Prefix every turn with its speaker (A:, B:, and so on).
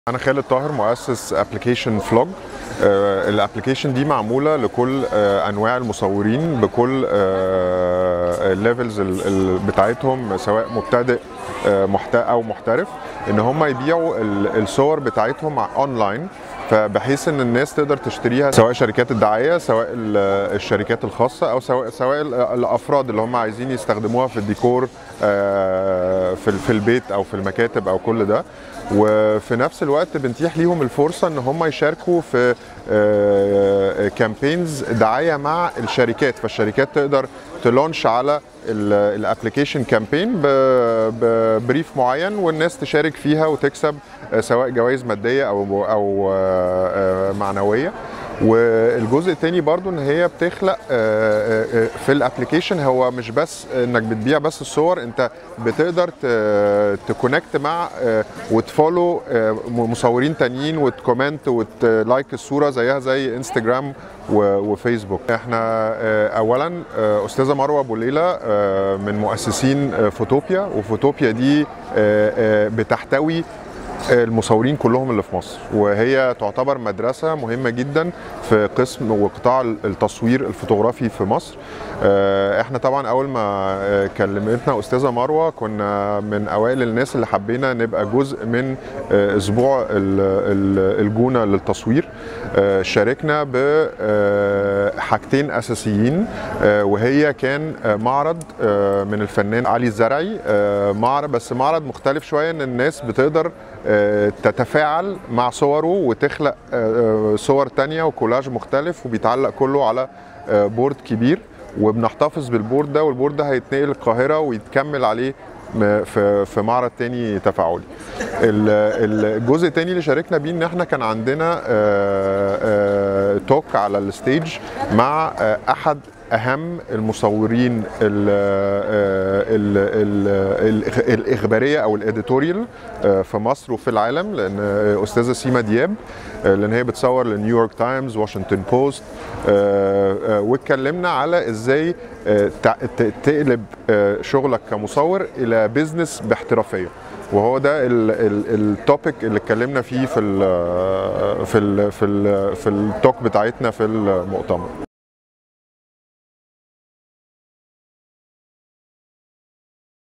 A: أنا خالد طاهر مؤسس ابلكيشن فلوج. الابلكيشن دي معمولة لكل أنواع المصورين بكل الليفلز بتاعتهم، سواء مبتدئ أو محترف، إن هم يبيعوا الصور بتاعتهم أونلاين، فبحيث ان الناس تقدر تشتريها، سواء شركات الدعايه، سواء الشركات الخاصه، او سواء الافراد اللي هم عايزين يستخدموها في الديكور في البيت او في المكاتب او كل ده. وفي نفس الوقت بنتيح ليهم الفرصه ان هم يشاركوا في كامبينز دعايه مع الشركات، فالشركات تقدر تلونش على الابلكيشن كامبين ببريف معين، والناس تشارك فيها وتكسب سواء جوائز ماديه او معنويه. والجزء الثاني برضو ان هي بتخلق في الابلكيشن، هو مش بس انك بتبيع بس الصور، انت بتقدر تكونكت مع وتفولو مصورين تانيين وتكومنت وتلايك الصوره زيها زي انستجرام وفيسبوك. احنا اولا استاذه مروه ابو ليلى من مؤسسين فوتوبيا، وفوتوبيا دي بتحتوي المصورين كلهم اللي في مصر، وهي تعتبر مدرسة مهمة جدا في قسم وقطاع التصوير الفوتوغرافي في مصر. احنا طبعا اول ما كلمتنا استاذة مروة كنا من اوائل الناس اللي حبينا نبقى جزء من اسبوع الجونة للتصوير. شاركنا بحاجتين اساسيين، وهي كان معرض من الفنان علي الزرعي، بس معرض مختلف شوية، ان الناس بتقدر تتفاعل مع صوره وتخلق صور تانية وكولاج مختلف، وبيتعلق كله على بورد كبير، وبنحتفظ بالبورد ده، والبورد ده هيتنقل القاهرة ويتكمل عليه في معرض تاني تفاعلي. الجزء التاني اللي شاركنا بيه ان احنا كان عندنا توك على الستيج مع احد اهم المصورين الاخباريه او الاديتوريال في مصر وفي العالم، لان استاذه سيما دياب، لان هي بتصور لنيويورك تايمز، واشنطن بوست، واتكلمنا على ازاي تقلب شغلك كمصور الى بيزنس باحترافيه، وهو ده التوبيك اللي اتكلمنا فيه في التوك بتاعتنا في المؤتمر.